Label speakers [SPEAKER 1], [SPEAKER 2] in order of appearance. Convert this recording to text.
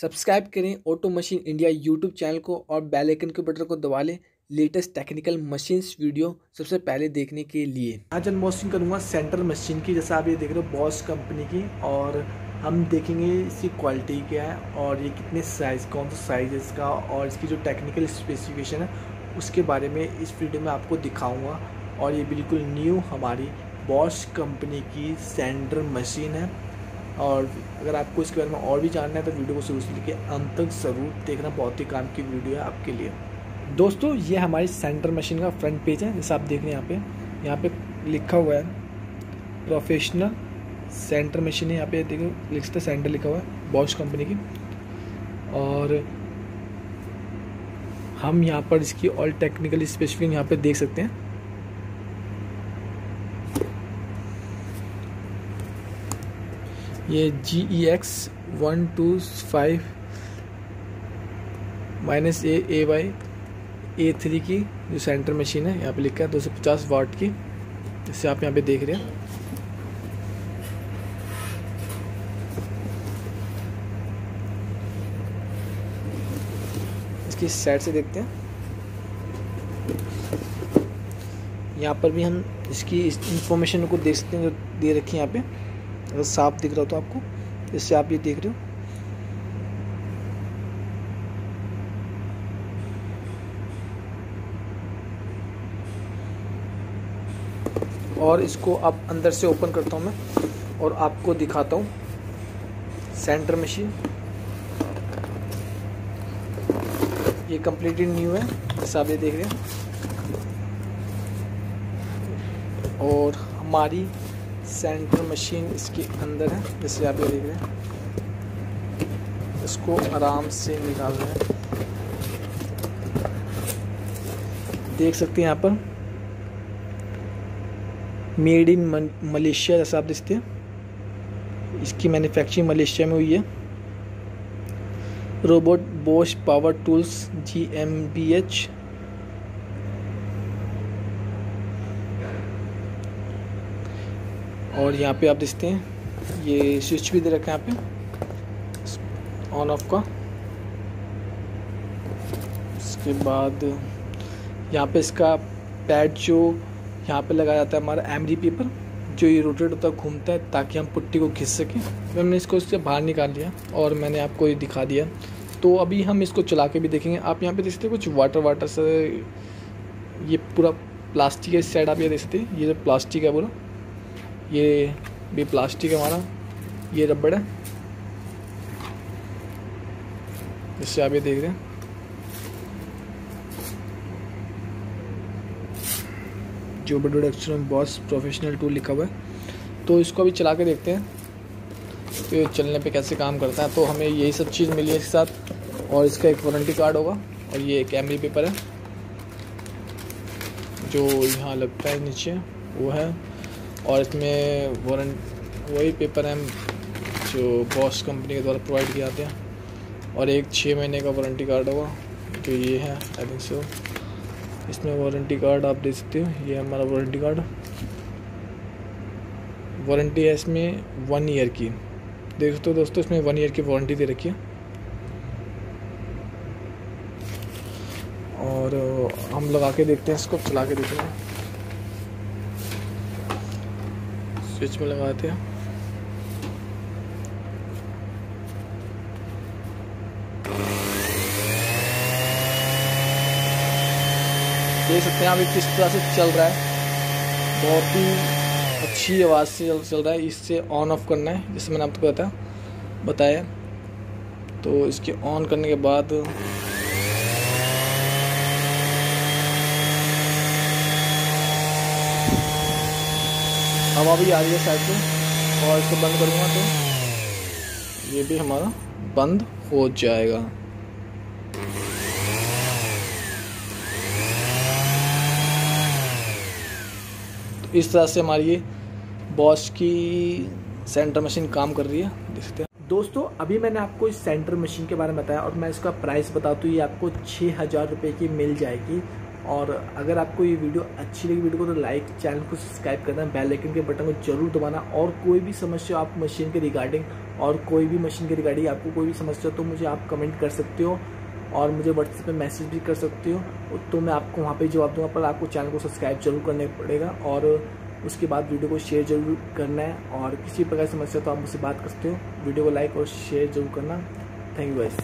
[SPEAKER 1] Subscribe करें auto machine India YouTube channel को और बेल आइकन के बटन को दबा लें लेटेस्ट टेक्निकल मशीन्स वीडियो सबसे पहले देखने के लिए। आज अनबॉक्सिंग करूंगा सेंटर मशीन की, जैसा आप ये देख रहे हो बॉस कंपनी की, और हम देखेंगे इसकी क्वालिटी क्या है और ये कितने साइज़, कौन सा साइज़ है इसका, और इसकी जो टेक्निकल स्पेसिफिकेशन है उसके बारे में इस वीडियो में आपको दिखाऊँगा। और ये बिल्कुल न्यू हमारी बॉस कंपनी की सेंटर मशीन है। और अगर आपको इसके बारे में और भी जानना है तो वीडियो को शुरू से लेकर अंत तक ज़रूर देखना, बहुत ही काम की वीडियो है आपके लिए। दोस्तों ये हमारी सेंटर मशीन का फ्रंट पेज है, जैसा आप देख रहे हैं यहाँ पे लिखा हुआ है प्रोफेशनल सेंटर मशीन है। यहाँ पे देखो लिखते सेंटर लिखा हुआ है बॉश कंपनी की। और हम यहाँ पर इसकी ऑल टेक्निकल स्पेसिफिकेशन यहाँ पे देख सकते हैं। ये GEX 125-AY-A3 की जो सेंटर मशीन है, यहाँ पे लिखा है 250 वाट की, जिससे आप यहाँ पे देख रहे हैं। इसकी साइड से देखते हैं, यहाँ पर भी हम इसकी इंफॉर्मेशन को देख सकते हैं जो दे रखी है यहाँ पे, अगर साफ दिख रहा हो तो आपको, इससे आप ये देख रहे हो। और इसको अब अंदर से ओपन करता हूँ मैं और आपको दिखाता हूँ सेंटर मशीन। ये कम्प्लीटली न्यू है, जैसा आप ये देख रहे हैं। और हमारी सेंटर मशीन इसके अंदर है, जैसे आप ये देख रहे हैं। इसको आराम से निकाल रहे हैं, देख सकते हैं यहाँ पर मेड इन मलेशिया, जैसा आप देखते हैं। इसकी मैन्युफैक्चरिंग मलेशिया में हुई है। Robert Bosch power tools GmbH। और यहाँ पे आप देखते हैं ये स्विच भी दे रखा है यहाँ पे ऑन ऑफ का। इसके बाद यहाँ पे इसका पैड जो यहाँ पे लगाया जाता है हमारा एमडी पेपर, जो ये रोटेट होता है, घूमता है, ताकि हम पुट्टी को खींच सकें। मैंने इसको इससे बाहर निकाल लिया और मैंने आपको ये दिखा दिया। तो अभी हम इसको चला के भी देखेंगे। आप यहाँ पे देख सकते हैं कुछ वाटर से ये पूरा प्लास्टिक है। इस साइड आप ये देख सकते हैं, ये जो प्लास्टिक है पूरा, ये भी प्लास्टिक है हमारा। ये रबड़ है, जिससे आप ये देख रहे हैं। जो बड़े अक्षरों में बॉस प्रोफेशनल टूल लिखा हुआ है। तो इसको अभी चला के देखते हैं तो ये चलने पे कैसे काम करता है। तो हमें यही सब चीज़ मिली है इसके साथ, और इसका एक वारंटी कार्ड होगा, और ये एक एमडी पेपर है जो यहाँ लगता है नीचे, वो है। और इसमें वही पेपर हैं जो बॉस कंपनी के द्वारा प्रोवाइड किए जाते हैं। और एक 6 महीने का वारंटी कार्ड होगा, जो ये है आई थिंक सो। इसमें वारंटी कार्ड आप देख सकते हो, ये हमारा वारंटी कार्ड। वारंटी है इसमें 1 ईयर की, देख सकते हो दोस्तों, इसमें 1 ईयर की वारंटी दे रखी है। और हम लगा के देखते हैं, इसको चला के देखते हैं। स्विच में लगाते हैं, देख सकते हैं आप किस तरह से चल रहा है। बहुत ही अच्छी आवाज़ से चल रहा है। इससे ऑन ऑफ करना है, जैसे मैंने आपको बताया। तो इसके ऑन करने के बाद हवा भी आ रही है साइड से, और इसको बंद करूँगा तो ये भी हमारा बंद हो जाएगा। तो इस तरह से हमारी ये बॉश की सेंटर मशीन काम कर रही है, देख सकते हैं। दोस्तों अभी मैंने आपको इस सेंटर मशीन के बारे में बताया, और मैं इसका प्राइस बता दूँ, ये आपको 6000 रुपये की मिल जाएगी। और अगर आपको ये वीडियो अच्छी लगी वीडियो को तो लाइक, चैनल को सब्सक्राइब करना, बेल आइकन के बटन को जरूर दबाना। और कोई भी समस्या आप मशीन के रिगार्डिंग और कोई भी मशीन के रिगार्डिंग आपको कोई भी समस्या तो मुझे आप कमेंट कर सकते हो और मुझे व्हाट्सएप पे मैसेज भी कर सकते हो, तो मैं आपको वहाँ पे जवाब दूंगा। पर आपको चैनल को सब्सक्राइब जरूर करना पड़ेगा और उसके बाद वीडियो को शेयर जरूर करना है। और किसी प्रकार की समस्या तो आप मुझसे बात कर सकते हो। वीडियो को लाइक और शेयर जरूर करना। Thank you guys.